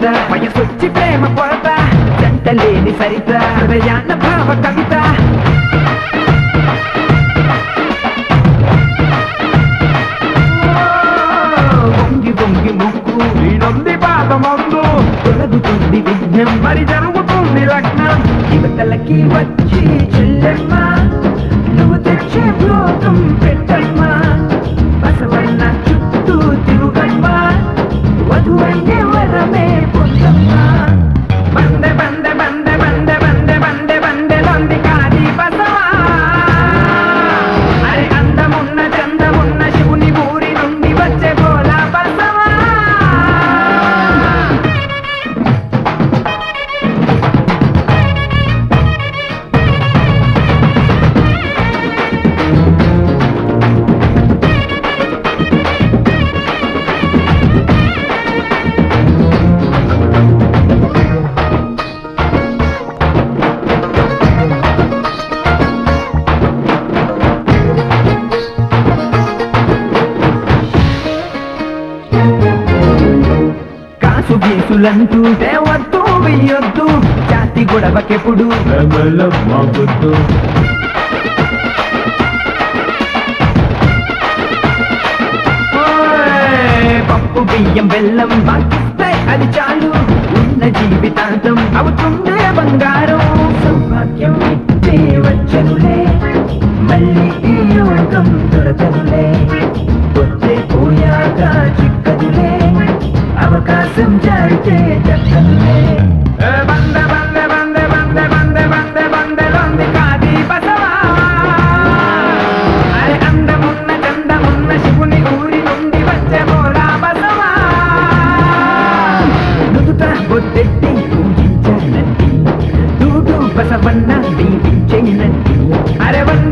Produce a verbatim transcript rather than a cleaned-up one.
కవిత వయసొచ్చి ప్రేమ కొరత జంటలేని సరిత హృదయాన భావ కవిత వంగి వంగి ముక్కు వీడొంది పాదమందు తొలగుతుంది విఘ్నం మరి జరుగుతుంది లగ్నం యువతలకి వచ్చి చెల్లెమ్మ నువ్వు తెచ్చే భోగం పెట్టమ్మా బసవన్న చుట్టూ తిరుగమ్మా వధువయ్యే వరమే పొందమ్మా బందె బందె బందె బందె బందె బందె బందె లొంది కాది బసవా అరే అందమున్న చందమున్న శివుని ఊరి నుండి వచ్చే బోలా బసవా కాసు గీసులంటూ దేవద్దు వెయ్యొద్దు జాతి గొడవకెప్పుడు మాకొద్దు పప్పు బియ్యం బెల్లం బాకిస్తే అది చాలు ఉన్న జీవితాంతం అవుతుందే బంగారం సౌభాగ్యం ఇచ్చే వచ్చనులే మళ్ళీ ఈ యోగం దొరకదులే వచ్చే పోయాక చిక్కదులే అవకాశం జారితే దక్కదులే బంద బంద బంద బంద బంద బంద బందెలొంది కాది బసవా అరే అందమున్న చందమున్న శివుని ఊరి నుండి వచ్చే బోలా బసవా నుదుట బొద్దెట్టి పూజించానండి దూడు బసవన్న దీవించేనండి అరే